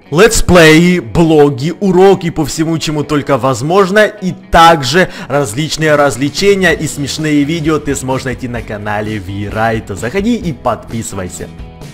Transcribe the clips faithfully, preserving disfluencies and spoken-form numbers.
летсплеи, блоги, уроки по всему, чему только возможно, и также различные развлечения и смешные видео ты сможешь найти на канале VRight. Заходи и подписывайся.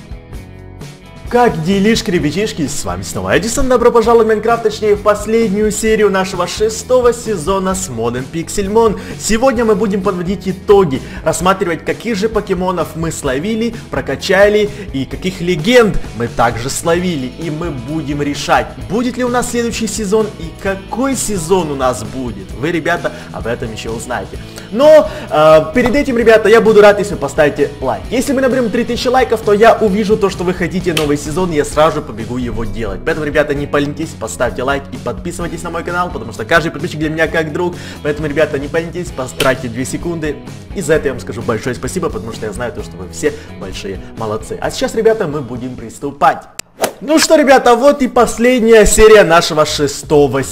Как делишки, ребятишки, с вами снова Эдисон, добро пожаловать в Майнкрафт, точнее в последнюю серию нашего шестого сезона с модом Pixelmon. Сегодня мы будем подводить итоги, рассматривать, каких же покемонов мы словили, прокачали и каких легенд мы также словили. И мы будем решать, будет ли у нас следующий сезон и какой сезон у нас будет. Вы, ребята, об этом еще узнаете. Но э, перед этим, ребята, я буду рад, если вы поставите лайк. Если мы наберем три тысячи лайков, то я увижу то, что вы хотите новый сезон, и я сразу же побегу его делать. Поэтому, ребята, не поленитесь, поставьте лайк и подписывайтесь на мой канал, потому что каждый подписчик для меня как друг. Поэтому, ребята, не поленитесь, потратьте две секунды. И за это я вам скажу большое спасибо, потому что я знаю то, что вы все большие молодцы. А сейчас, ребята, мы будем приступать. Ну что, ребята, вот и последняя серия нашего шестого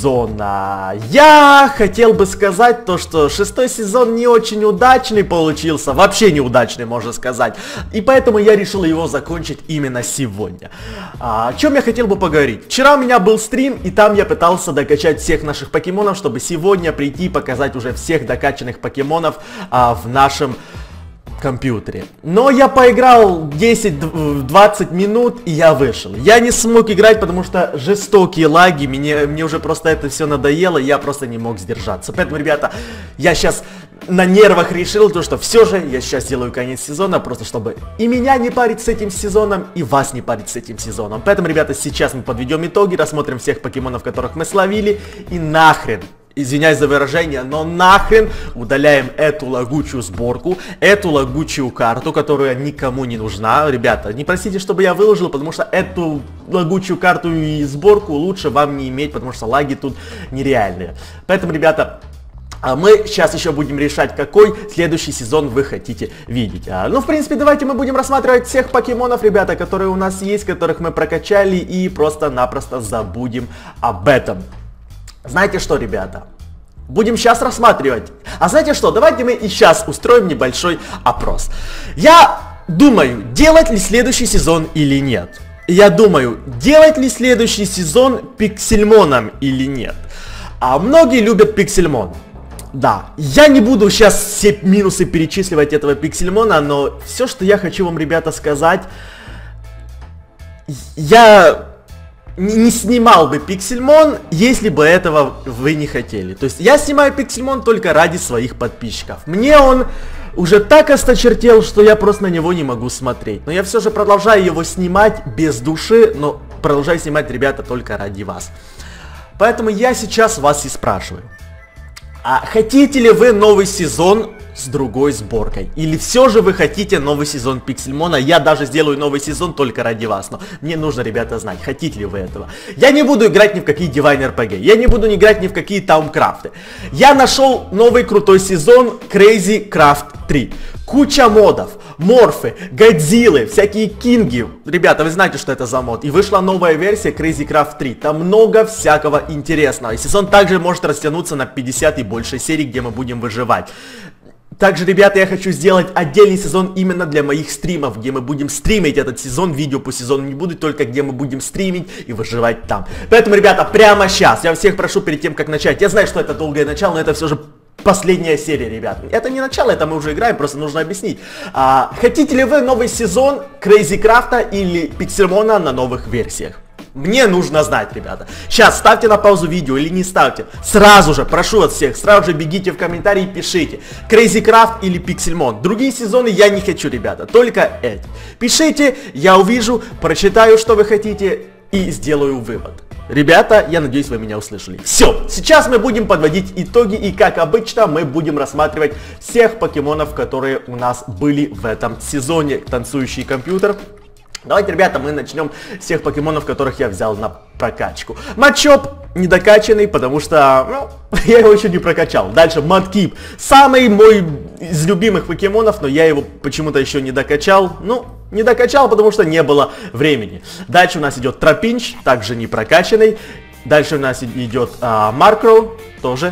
сезона. Я хотел бы сказать то, что шестой сезон не очень удачный получился, вообще неудачный, можно сказать. И поэтому я решил его закончить именно сегодня. А, о чем я хотел бы поговорить? Вчера у меня был стрим, и там я пытался докачать всех наших покемонов, чтобы сегодня прийти и показать уже всех докачанных покемонов а, в нашем компьютере. Но я поиграл десять-двадцать минут, и я вышел. Я не смог играть, потому что жестокие лаги, мне, мне уже просто это все надоело, я просто не мог сдержаться. Поэтому, ребята, я сейчас на нервах решил, то, что все же я сейчас делаю конец сезона, просто чтобы и меня не парить с этим сезоном, и вас не парить с этим сезоном. Поэтому, ребята, сейчас мы подведем итоги, рассмотрим всех покемонов, которых мы словили, и нахрен, извиняюсь за выражение, но нахрен удаляем эту лагучую сборку, эту лагучую карту, которая никому не нужна. Ребята, не просите, чтобы я выложил, потому что эту лагучую карту и сборку лучше вам не иметь, потому что лаги тут нереальные. Поэтому, ребята, а мы сейчас еще будем решать, какой следующий сезон вы хотите видеть. А, ну, в принципе, давайте мы будем рассматривать всех покемонов, ребята, которые у нас есть, которых мы прокачали, и просто-напросто забудем об этом. Знаете что, ребята? Будем сейчас рассматривать. А знаете что? Давайте мы и сейчас устроим небольшой опрос. Я думаю, делать ли следующий сезон или нет. Я думаю, делать ли следующий сезон Pixelmoном или нет. А многие любят Pixelmon. Да, я не буду сейчас все минусы перечисливать этого Pixelmona, но все, что я хочу вам, ребята, сказать, я не снимал бы Pixelmon, если бы этого вы не хотели. То есть я снимаю Pixelmon только ради своих подписчиков. Мне он уже так осточертел, что я просто на него не могу смотреть. Но я все же продолжаю его снимать без души, но продолжаю снимать, ребята, только ради вас. Поэтому я сейчас вас и спрашиваю. А хотите ли вы новый сезон с другой сборкой? Или все же вы хотите новый сезон Pixelmona? Я даже сделаю новый сезон только ради вас. Но мне нужно, ребята, знать, хотите ли вы этого. Я не буду играть ни в какие Divine эр пи джи. Я не буду не играть ни в какие Towncraft. Я нашел новый крутой сезон Crazy Craft три. Куча модов, морфы, Годзиллы, всякие кинги. Ребята, вы знаете, что это за мод. И вышла новая версия Crazy Craft три. Там много всякого интересного. И сезон также может растянуться на пятьдесят и больше серий, где мы будем выживать. Также, ребята, я хочу сделать отдельный сезон именно для моих стримов, где мы будем стримить этот сезон, видео по сезону не будет, только где мы будем стримить и выживать там. Поэтому, ребята, прямо сейчас я всех прошу перед тем, как начать. Я знаю, что это долгое начало, но это все же последняя серия, ребят. Это не начало, это мы уже играем, просто нужно объяснить. А, хотите ли вы новый сезон Crazy Craft или Pixelmona на новых версиях? Мне нужно знать, ребята. Сейчас ставьте на паузу видео или не ставьте. Сразу же, прошу от всех, сразу же бегите в комментарии и пишите. Crazy Craft или Pixelmon. Другие сезоны я не хочу, ребята, только эти. Пишите, я увижу, прочитаю, что вы хотите и сделаю вывод. Ребята, я надеюсь, вы меня услышали. Все, сейчас мы будем подводить итоги, и как обычно мы будем рассматривать всех покемонов, которые у нас были в этом сезоне. Танцующий компьютер. Давайте, ребята, мы начнем с тех покемонов, которых я взял на прокачку. Мачоп недокачанный, потому что, ну, я его еще не прокачал. Дальше Mudkip. Самый мой из любимых покемонов, но я его почему-то еще не докачал. Ну, не докачал, потому что не было времени. Дальше у нас идет Тропинч, также не прокачанный. Дальше у нас идет а, Маркроу, тоже.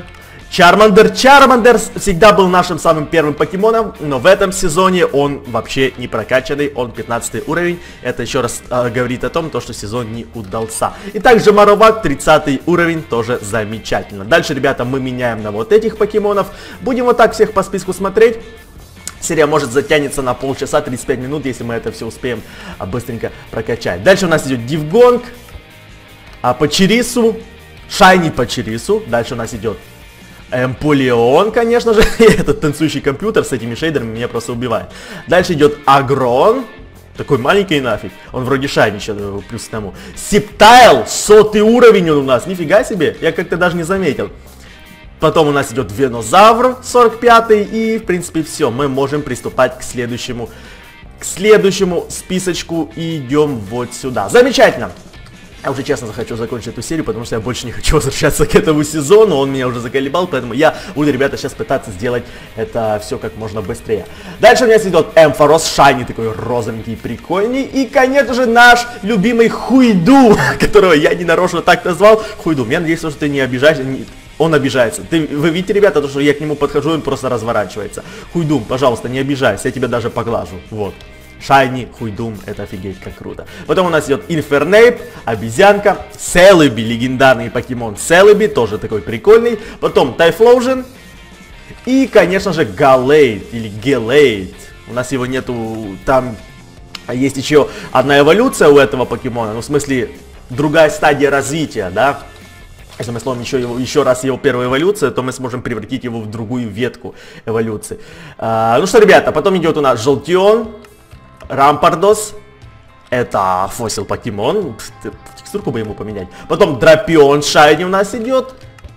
Чармандер. Чармандер всегда был нашим самым первым покемоном, но в этом сезоне он вообще не прокачанный, он пятнадцатый уровень. Это еще раз э, говорит о том, то, что сезон не удался. И также Маровак, тридцатый уровень, тоже замечательно. Дальше, ребята, мы меняем на вот этих покемонов. Будем вот так всех по списку смотреть. Серия может затянется на полчаса, тридцать пять минут, если мы это все успеем а, быстренько прокачать. Дальше у нас идет Дивгонг, а, Пачирису, Шайни Пачирису. Дальше у нас идет Эмполеон, конечно же. Этот танцующий компьютер с этими шейдерами меня просто убивает. Дальше идет Агрон. Такой маленький нафиг. Он вроде Шайни еще плюс к тому. Септайл, сотый уровень он у нас. Нифига себе. Я как-то даже не заметил. Потом у нас идет Венозавр, сорок пятый. И в принципе все. Мы можем приступать к следующему, к следующему списочку. И идем вот сюда. Замечательно. Я уже честно захочу закончить эту серию, потому что я больше не хочу возвращаться к этому сезону, он меня уже заколебал, поэтому я буду, ребята, сейчас пытаться сделать это все как можно быстрее. Дальше у нас идет Эмфорос, Шайни, такой розовенький, прикольный, и, конечно же, наш любимый Хуйду, которого я не нарочно так назвал. Хуйду, я надеюсь, что ты не обижаешься, он обижается. Ты, вы видите, ребята, то, что я к нему подхожу, он просто разворачивается. Хуйду, пожалуйста, не обижайся, я тебя даже поглажу, вот. Шайни, Хуйдум, это офигеть как круто. Потом у нас идет Инфернейп, обезьянка, Селеби, легендарный покемон Селеби, тоже такой прикольный. Потом Тайфлоужен и, конечно же, Галейд или Гелейд. У нас его нету, там есть еще одна эволюция у этого покемона, ну в смысле другая стадия развития, да. Если мы словим еще, его, еще раз его первую эволюцию, то мы сможем превратить его в другую ветку эволюции. А, ну что, ребята, потом идет у нас Жолтион, Рампардос, это фосил покемон, текстурку бы ему поменять. Потом Драпион Шайни у нас идет.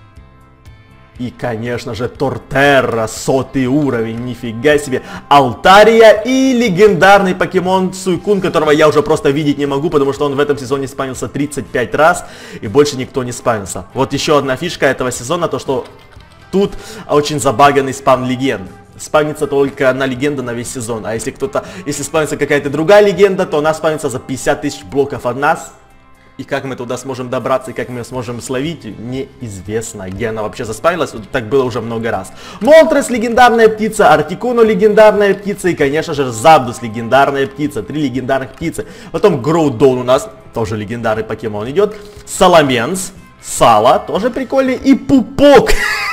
И, конечно же, Тортерра, сотый уровень, нифига себе. Алтария и легендарный покемон Суйкун, которого я уже просто видеть не могу, потому что он в этом сезоне спамился тридцать пять раз, и больше никто не спамился. Вот еще одна фишка этого сезона, то что тут очень забаганный спам легенд. Спамится только одна легенда на весь сезон. А если кто-то, если спамится какая-то другая легенда, то она спамится за пятьдесят тысяч блоков от нас. И как мы туда сможем добраться, и как мы ее сможем словить, неизвестно. Где она вообще заспамилась, так было уже много раз. Молтрес легендарная птица, Артикуну легендарная птица и, конечно же, Запдус легендарная птица. Три легендарных птицы. Потом Гроудон у нас, тоже легендарный покемон идет. Саламенс, Сала, тоже прикольный. И Пупок.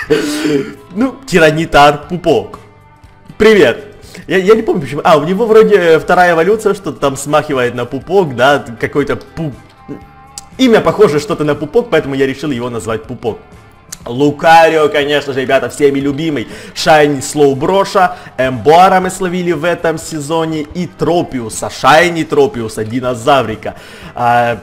Ну, Тиранитар Пупок. Привет! Я, я не помню почему. А, у него вроде вторая эволюция, что-то там смахивает на Пупок, да, какой-то пуп... Имя похоже что-то на Пупок, поэтому я решил его назвать Пупок. Лукарио, конечно же, ребята, всеми любимый. Шайни Слоуброша, Эмбуара мы словили в этом сезоне и Тропиуса, Шайни Тропиуса, динозаврика. А...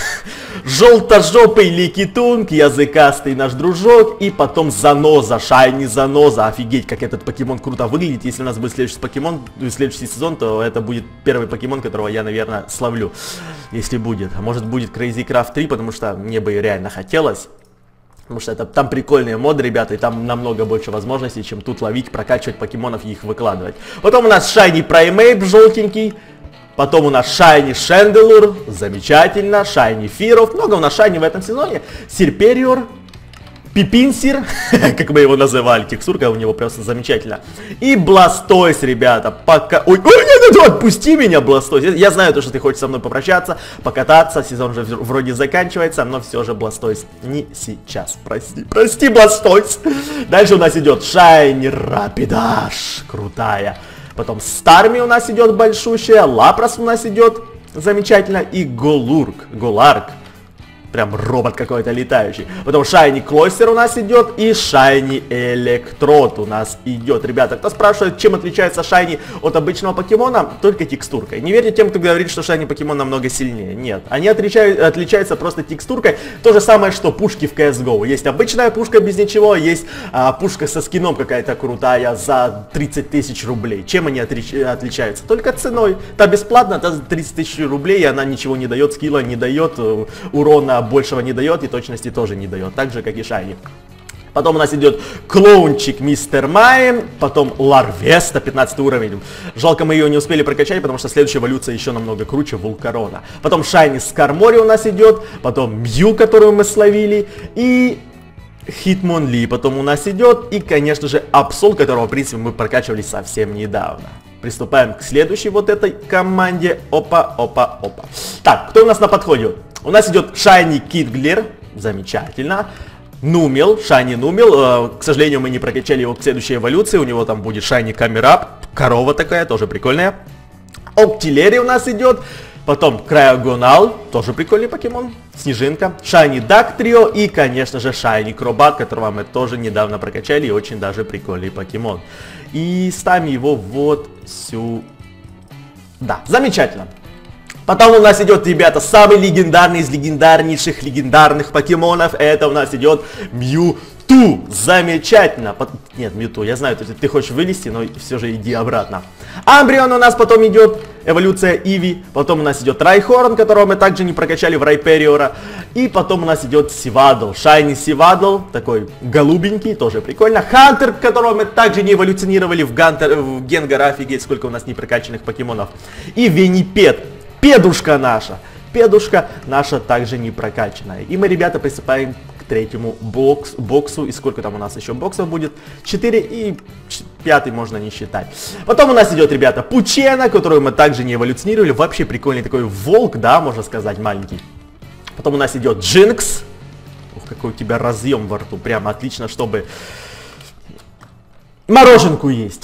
Желтожопый Ликитунг, языкастый наш дружок, и потом Заноза, Шайни Заноза. Офигеть, как этот покемон круто выглядит. Если у нас будет следующий покемон, следующий сезон, то это будет первый покемон, которого я, наверное, словлю. Если будет. А может будет Crazy Craft три, потому что мне бы реально хотелось. Потому что это, там прикольные моды, ребята, и там намного больше возможностей, чем тут ловить, прокачивать покемонов и их выкладывать. Потом у нас Шайни Праймейп, желтенький. Потом у нас Шайни Шенделур, замечательно, Шайни Фиров, много у нас Шайни в этом сезоне, Серпериор, Пипинсир, как мы его называли, текстурка у него просто замечательно, и Бластойс, ребята, пока... Ой, ой, нет, нет, отпусти меня, Бластойс, я знаю то, что ты хочешь со мной попрощаться, покататься, сезон же вроде заканчивается, но все же, Бластойс, не сейчас, прости, прости, Бластойс. Дальше у нас идет Шайни Рапидаш, крутая. Потом Старми у нас идет большущая, Лапрос у нас идет замечательно, и Голурк, Голарк, прям робот какой-то летающий. Потом Шайни Клостер у нас идет, и Шайни Электрод у нас идет. Ребята, кто спрашивает, чем отличается Шайни от обычного покемона, только текстуркой. Не верьте тем, кто говорит, что Шайни покемон намного сильнее. Нет, они отличают, отличаются просто текстуркой. То же самое, что пушки в си эс го. Есть обычная пушка без ничего, есть а, пушка со скином какая-то крутая за тридцать тысяч рублей. Чем они отлич, отличаются? Только ценой. Та бесплатно, та за тридцать тысяч рублей, и она ничего не дает, скилла не дает, урона большего не дает и точности тоже не дает, так же как и Шайни. Потом у нас идет клоунчик Мистер Майм, потом Ларвеста, пятнадцатый уровень. Жалко, мы ее не успели прокачать, потому что следующая эволюция еще намного круче, Вулкарона. Потом Шайни Скармори у нас идет, потом Мью, которую мы словили, и Хитмонли потом у нас идет. И, конечно же, Absol, которого, в принципе, мы прокачивали совсем недавно. Приступаем к следующей вот этой команде. Опа, опа, опа. Так, кто у нас на подходе? У нас идет Шайни Китглер. Замечательно. Нумел, Шайни Нумел. К сожалению, мы не прокачали его к следующей эволюции. У него там будет Шайни Камерап. Корова такая, тоже прикольная. Октилери у нас идет. Потом Крайогонал, тоже прикольный покемон. Снежинка. Шайни Дактрио и, конечно же, Шайни Кробат, которого мы тоже недавно прокачали. И очень даже прикольный покемон. И ставим его вот сюда. Замечательно. Потом у нас идет, ребята, самый легендарный из легендарнейших легендарных покемонов. Это у нас идет Мьюту. Замечательно. Нет, Мьюту, я знаю, ты, ты хочешь вылезти, но все же иди обратно. Амбрион у нас потом идет, эволюция Иви. Потом у нас идет Райхорн, которого мы также не прокачали в Райпериора. И потом у нас идет Сивадл, Шайни Сивадл, такой голубенький, тоже прикольно. Хантер, которого мы также не эволюционировали в, Гантер, в Генгар, офигеть, сколько у нас непрокачанных покемонов. И Венипед. Педушка наша. Педушка наша также не прокачанная. И мы, ребята, приступаем к третьему бокс, боксу. И сколько там у нас еще боксов будет? четыре и пятый можно не считать. Потом у нас идет, ребята, Пучена, которую мы также не эволюционировали. Вообще прикольный такой волк, да, можно сказать, маленький. Потом у нас идет Джинкс. Ух, какой у тебя разъем во рту. Прямо отлично, чтобы мороженку есть.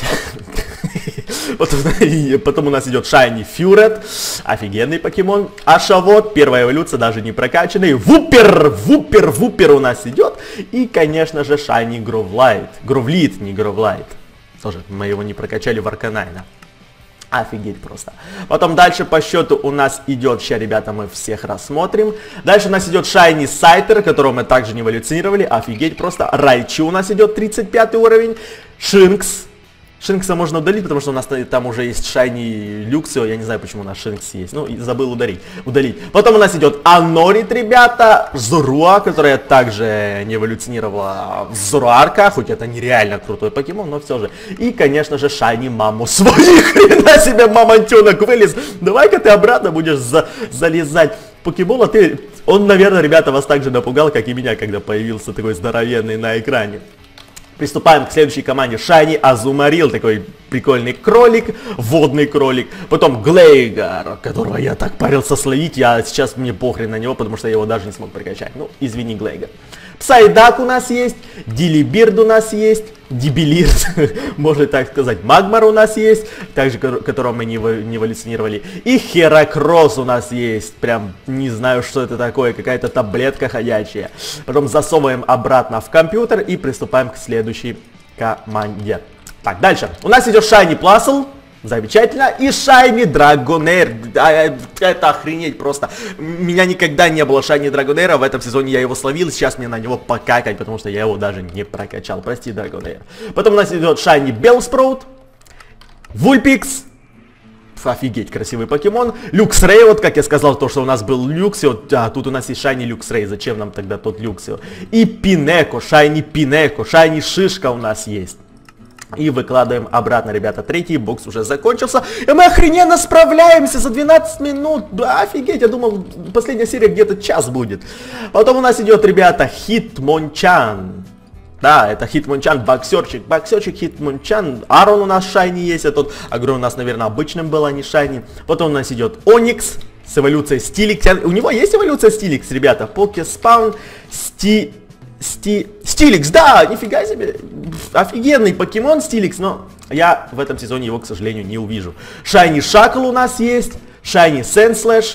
Потом, потом у нас идет Шайни Фьюрет. Офигенный покемон. Ашавот. Первая эволюция, даже не прокачанный. Вупер, Вупер, Вупер у нас идет. И, конечно же, Шайни Гровлайт. Гровлит, не Гровлайт. Тоже мы его не прокачали в Арканайна. Офигеть просто. Потом дальше по счету у нас идет, сейчас, ребята, мы всех рассмотрим. Дальше у нас идет Шайни Сайтер, которого мы также не эволюционировали. Офигеть просто. Райчу у нас идет тридцать пятый уровень. Шинкс. Шинкса можно удалить, потому что у нас там уже есть Шайни Люксио. Я не знаю, почему у нас Шинкс есть. Ну, забыл ударить, удалить. Потом у нас идет Анорит, ребята. Зоруа, которая также не эволюционировала в Зоруарка. Хоть это нереально крутой покемон, но все же. И, конечно же, Шайни Маму. Своих хрена себе, мамонтенок вылез. Давай-ка ты обратно будешь за залезать. Покемон, а ты... Он, наверное, ребята, вас так же напугал, как и меня, когда появился такой здоровенный на экране. Приступаем к следующей команде. Шайни Азумарил, такой прикольный кролик, водный кролик. Потом Глейгар, которого я так парился словить, я сейчас мне похрен на него, потому что я его даже не смог прокачать. Ну, извини, Глейгар. Псайдак у нас есть, Дилибирд у нас есть, Дибилирд, можно так сказать. Магмар у нас есть, также которого мы не, не эволюционировали. И Херакрос у нас есть, прям не знаю, что это такое, какая-то таблетка ходячая. Потом засовываем обратно в компьютер и приступаем к следующей команде. Так, дальше. У нас идет Шайни Пласл. Замечательно. И Шайни Драгонер. Это охренеть просто. Меня никогда не было Шайни Драгонера. В этом сезоне я его словил. Сейчас мне на него покакать, потому что я его даже не прокачал. Прости, Драгонер. Потом у нас идет Шайни Белспраут. Вульпикс. Офигеть, красивый покемон. Люксрей, вот как я сказал, то, что у нас был Люксио. А тут у нас есть Шайни Люксрей. Зачем нам тогда тот Люксио? И Пинеко. Шайни Пинеко. Шайни Шишка у нас есть. И выкладываем обратно, ребята. Третий бокс уже закончился. И мы охрененно справляемся за двенадцать минут. Да, офигеть, я думал, последняя серия где-то час будет. Потом у нас идет, ребята, Хитмончан. Да, это Хитмончан, боксерчик. Боксерчик Хитмончан. Арон у нас Шайни есть. А тот Агро у нас, наверное, обычным был, а не Шайни. Потом у нас идет Оникс с эволюцией Стиликс. У него есть эволюция Стиликс, ребята. Покеспаун Сти... Сти... Стиликс, да, нифига себе. Офигенный покемон Стиликс, но я в этом сезоне его, к сожалению, не увижу. Шайни Шакл у нас есть. Шайни Сенслэш.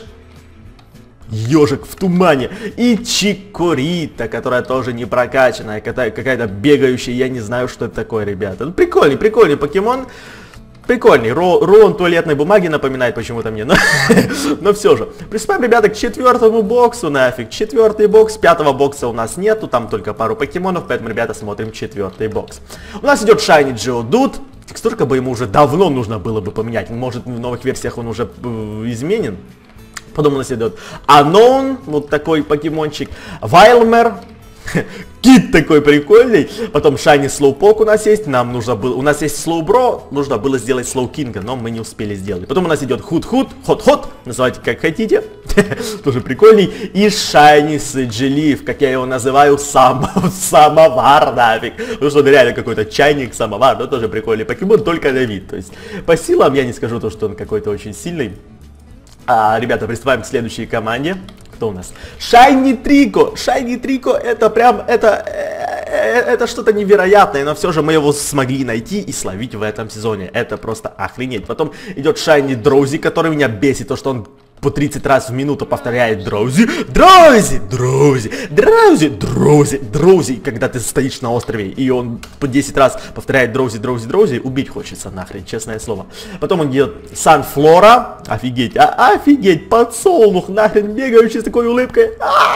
Ежик в тумане. И Чикорита, которая тоже не прокачанная. Какая-то бегающая, я не знаю, что это такое, ребята. Ну, прикольный, прикольный покемон. Прикольный. Ро, рулон туалетной бумаги напоминает почему-то мне. Но, но все же. Приступаем, ребята, к четвертому боксу нафиг. Четвертый бокс. Пятого бокса у нас нету. Там только пару покемонов. Поэтому, ребята, смотрим четвертый бокс. У нас идет Шайни Geodude. Текстурка бы ему уже давно нужно было бы поменять. Может, в новых версиях он уже э, изменен. Потом у нас идет Unknown. Вот такой покемончик. Вайлмер. Кит такой прикольный. Потом Шайни Слоупок у нас есть. Нам нужно было... У нас есть Слоубро. Нужно было сделать Слоукинга, но мы не успели сделать. Потом у нас идет Худ-Худ, Хот-Хот. Называйте как хотите. Тоже прикольный. И Шайни Сиджилив, как я его называю, сам... самовар нафиг. Потому что он реально какой-то чайник, самовар. Но тоже прикольный покемон, только на вид. То есть по силам я не скажу то, что он какой-то очень сильный. А, ребята, приступаем к следующей команде. Кто у нас? Шайни Трико. Шайни Трико это прям, это, это что-то невероятное, но все же мы его смогли найти и словить в этом сезоне. Это просто охренеть. Потом идет Шайни Дроузи, который меня бесит, то что он по тридцать раз в минуту повторяет Дроузи, Дроузи, Дроузи, Дроузи, Дроузи, Дроузи. Когда ты стоишь на острове и он по десять раз повторяет Дроузи, Дроузи, Дроузи, убить хочется нахрен, честное слово. Потом он идет Санфлора, офигеть, а, офигеть, подсолнух, нахрен бегающий с такой улыбкой.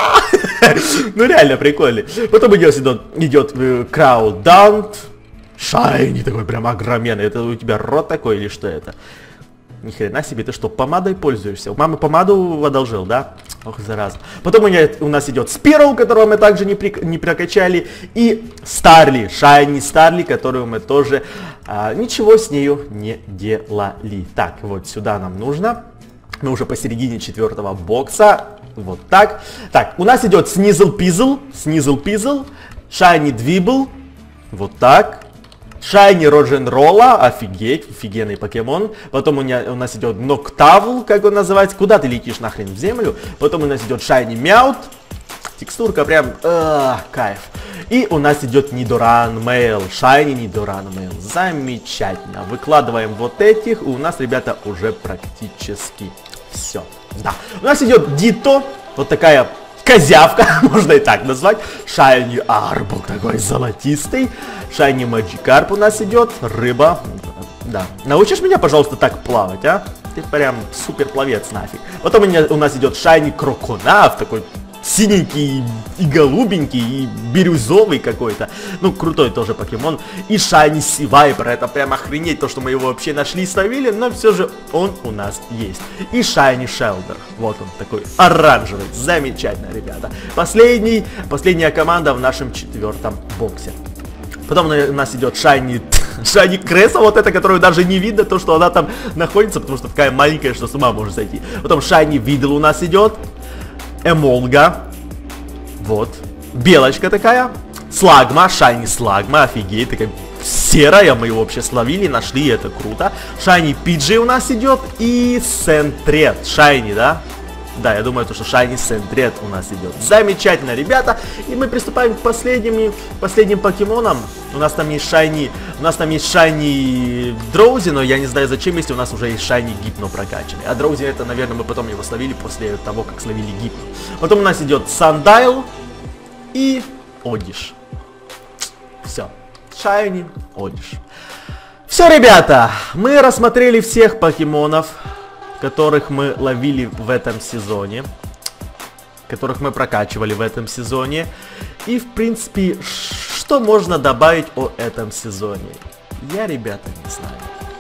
Ну реально прикольный. Потом идет, идет Краудант, Шайни такой прям огроменный. Это у тебя рот такой или что это? Ни хрена себе, ты что, помадой пользуешься? У мамы помаду одолжил, да? Ох, зараза. Потом у, меня, у нас идет Спирл, которого мы также не, при, не прокачали. И Старли, Шайни Старли, которую мы тоже а, ничего с нею не делали. Так, вот сюда нам нужно. Мы уже посередине четвертого бокса. Вот так. Так, у нас идет Снизл Пизл, Снизл Пизл, Шайни Двибл. Вот так. Шайни Родженролла, офигеть, офигенный покемон. Потом у, меня, у нас идет Ноктавл, как он называется. Куда ты летишь нахрен, в землю? Потом у нас идет Шайни Мяут. Текстурка прям, э, кайф. И у нас идет Нидоран Мейл, Шайни Нидоран Мейл. Замечательно. Выкладываем вот этих. У нас, ребята, уже практически все. Да. У нас идет Дито, вот такая... козявка, можно и так назвать. Шайни Арбук, такой золотистый. Шайни Маджикарп у нас идет. Рыба. Да. Научишь меня, пожалуйста, так плавать, а? Ты прям супер пловец нафиг. Потом у, меня, у нас идет Шайни Кроконав, такой синенький и голубенький, и бирюзовый какой-то. Ну, крутой тоже покемон. И Шайни Сивайпер, это прям охренеть, то, что мы его вообще нашли и словили, но все же он у нас есть. И Шайни Шелдер, вот он такой оранжевый, замечательно, ребята. Последний, последняя команда в нашем четвертом боксе. Потом у нас идет Шайни, Шайни Кресса, вот эта, которую даже не видно, то, что она там находится, потому что такая маленькая, что с ума может зайти. Потом Шайни Видл у нас идет. Эмолга. Вот. Белочка такая. Слагма. Шайни Слагма. Офигеть. Такая серая. Мы его вообще словили, нашли. Это круто. Шайни Пиджи у нас идет. И Сентрет. Шайни, да? Да, я думаю, то, что Шайни Сентрет у нас идет. Замечательно, ребята. И мы приступаем к последним, последним покемонам. У нас там есть Шайни... У нас там есть Шайни Дроузи, но я не знаю зачем, если у нас уже есть Шайни Гипно прокачанный. А Дроузи это, наверное, мы потом его словили после того, как словили Гипно. Потом у нас идет Сандайл и Одиш. Все. Шайни, Одиш. Все, ребята. Мы рассмотрели всех покемонов, которых мы ловили в этом сезоне, которых мы прокачивали в этом сезоне. И, в принципе, что можно добавить о этом сезоне? Я, ребята, не знаю.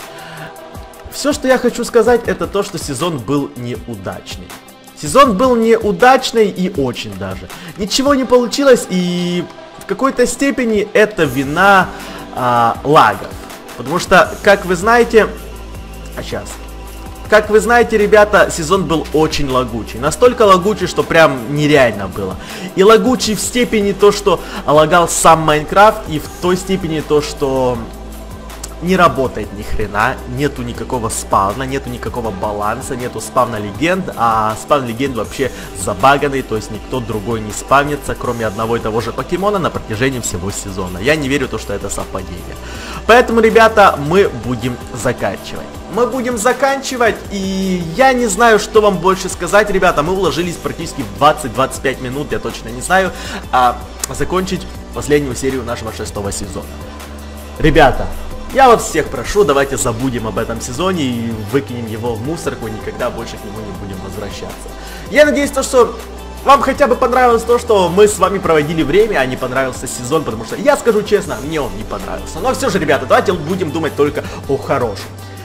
Все, что я хочу сказать, это то, что сезон был неудачный. Сезон был неудачный и очень даже. Ничего не получилось, и в какой-то степени это вина а, лагов. Потому что, как вы знаете... А сейчас... Как вы знаете, ребята, сезон был очень лагучий. Настолько лагучий, что прям нереально было. И лагучий в степени то, что лагал сам Майнкрафт, и в той степени то, что не работает ни хрена, нету никакого спавна, нету никакого баланса, нету спавна легенд, а спавн легенд вообще забаганный, то есть никто другой не спавнится, кроме одного и того же покемона на протяжении всего сезона. Я не верю в то, что это совпадение. Поэтому, ребята, мы будем заканчивать. Мы будем заканчивать, и я не знаю, что вам больше сказать, ребята. Мы уложились практически в двадцать-двадцать пять минут, я точно не знаю, а закончить последнюю серию нашего шестого сезона. Ребята, я вас всех прошу, давайте забудем об этом сезоне и выкинем его в мусорку, и никогда больше к нему не будем возвращаться. Я надеюсь, то, что вам хотя бы понравилось то, что мы с вами проводили время, а не понравился сезон, потому что, я скажу честно, мне он не понравился. Но все же, ребята, давайте будем думать только о хорошем.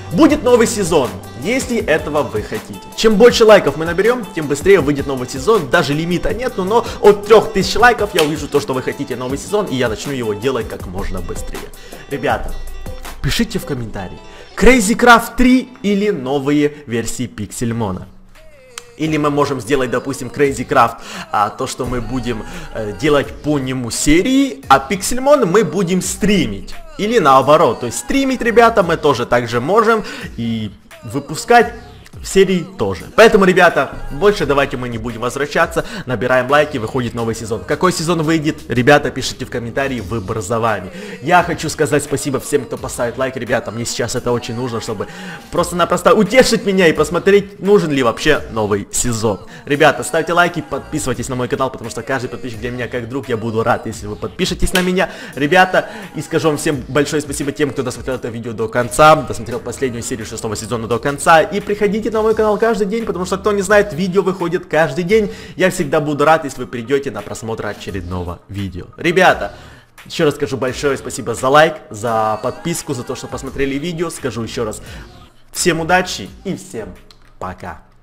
Будет новый сезон, если этого вы хотите. Чем больше лайков мы наберем, тем быстрее выйдет новый сезон. Даже лимита нету, но от трёх тысяч лайков я увижу то, что вы хотите новый сезон, и я начну его делать как можно быстрее. Ребята, пишите в комментарии, Crazy Craft три или новые версии Pixelmon. Или мы можем сделать, допустим, Crazy Craft, а, то, что мы будем э, делать по нему серии, а Pixelmon мы будем стримить. Или наоборот, то есть стримить, ребята, мы тоже так же можем, и выпускать серии тоже. Поэтому, ребята, больше давайте мы не будем возвращаться, набираем лайки, выходит новый сезон. Какой сезон выйдет, ребята, пишите в комментарии, выбор за вами. Я хочу сказать спасибо всем, кто поставит лайк, ребята, мне сейчас это очень нужно, чтобы просто-напросто утешить меня и посмотреть, нужен ли вообще новый сезон. Ребята, ставьте лайки, подписывайтесь на мой канал, потому что каждый подписчик для меня как друг, я буду рад, если вы подпишетесь на меня. Ребята, и скажу вам всем большое спасибо тем, кто досмотрел это видео до конца, досмотрел последнюю серию шестого сезона до конца, и приходите на мой канал каждый день, потому что, кто не знает, видео выходит каждый день. Я всегда буду рад, если вы придете на просмотр очередного видео. Ребята, еще раз скажу большое спасибо за лайк, за подписку, за то, что посмотрели видео. Скажу еще раз всем удачи и всем пока.